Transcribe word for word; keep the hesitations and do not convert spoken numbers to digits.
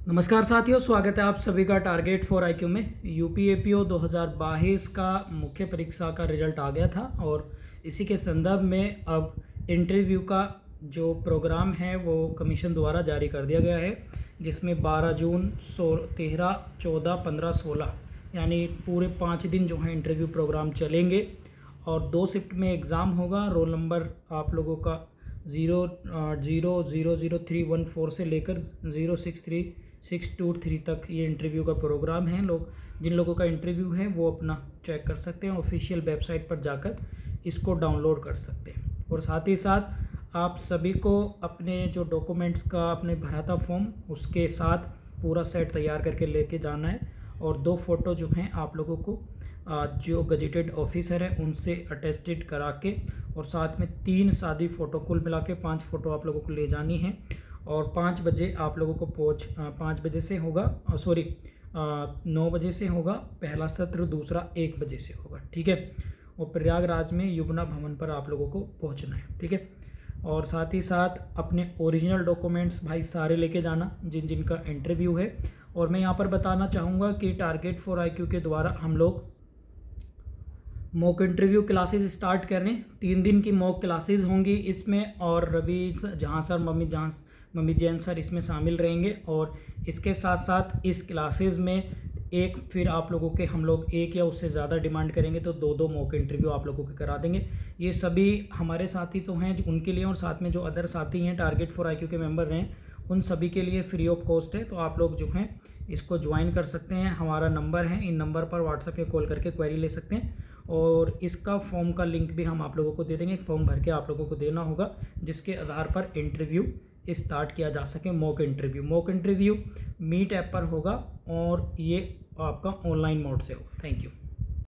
नमस्कार साथियों, स्वागत है आप सभी का टारगेट फॉर आईक्यू में। यूपीएपीओ दो हज़ार बाईस का मुख्य परीक्षा का रिजल्ट आ गया था और इसी के संदर्भ में अब इंटरव्यू का जो प्रोग्राम है वो कमीशन द्वारा जारी कर दिया गया है, जिसमें बारह जून सो तेरह चौदह पंद्रह सोलह यानी पूरे पाँच दिन जो है इंटरव्यू प्रोग्राम चलेंगे और दो शिफ्ट में एग्ज़ाम होगा। रोल नंबर आप लोगों का zero zero zero zero three one four से लेकर zero six three six two three तक ये इंटरव्यू का प्रोग्राम है। लोग जिन लोगों का इंटरव्यू है वो अपना चेक कर सकते हैं, ऑफिशियल वेबसाइट पर जाकर इसको डाउनलोड कर सकते हैं। और साथ ही साथ आप सभी को अपने जो डॉक्यूमेंट्स का आपने भरा था फॉर्म, उसके साथ पूरा सेट तैयार करके लेके जाना है और दो फ़ोटो जो हैं आप लोगों को जो गजेटेड ऑफिसर है उनसे अटेस्टेड करा के और साथ में तीन सादी फ़ोटो, कुल मिला के पाँच फ़ोटो आप लोगों को ले जानी है। और पाँच बजे आप लोगों को पहुँच पाँच बजे से होगा, सॉरी नौ बजे से होगा पहला सत्र, दूसरा एक बजे से होगा, ठीक है। और प्रयागराज में युवना भवन पर आप लोगों को पहुंचना है, ठीक है। और साथ ही साथ अपने ओरिजिनल डॉक्यूमेंट्स भाई सारे लेके जाना जिन जिन का इंटरव्यू है। और मैं यहाँ पर बताना चाहूँगा कि टारगेट फॉर आईक्यू के द्वारा हम लोग मॉक इंटरव्यू क्लासेस स्टार्ट कर रहे हैं। तीन दिन की मॉक क्लासेस होंगी इसमें और रवि जहाँ सर मम्मी जहाँ मम्मी जैन सर इसमें शामिल रहेंगे। और इसके साथ साथ इस क्लासेस में एक फिर आप लोगों के हम लोग एक या उससे ज़्यादा डिमांड करेंगे तो दो दो मॉक इंटरव्यू आप लोगों के करा देंगे। ये सभी हमारे साथी तो हैं जो उनके लिए, और साथ में जो अदर साथी हैं टारगेट फॉर आईक्यू के मेंबर हैं उन सभी के लिए फ्री ऑफ कॉस्ट है। तो आप लोग जो हैं इसको ज्वाइन कर सकते हैं। हमारा नंबर है, इन नंबर पर व्हाट्सएप या कॉल करके क्वेरी ले सकते हैं। और इसका फॉर्म का लिंक भी हम आप लोगों को दे देंगे। एक फॉर्म भर के आप लोगों को देना होगा जिसके आधार पर इंटरव्यू स्टार्ट किया जा सके। Mock interview mock interview Meet app पर होगा और ये आपका ऑनलाइन मोड से होगा। Thank you.